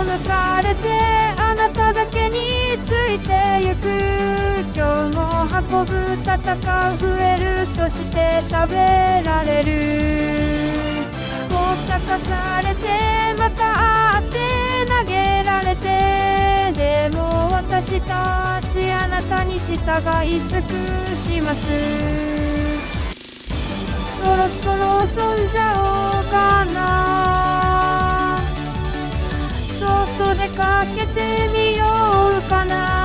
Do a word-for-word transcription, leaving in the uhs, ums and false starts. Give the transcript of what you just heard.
抜かれてあなただけについてゆく。今日も運ぶ戦う増える、そして食べられる。ほったかされてまた会って投げられて、でも私たちあなたに従い尽くします。そろそろ遊んじゃおうかな、外出かけてみようかな。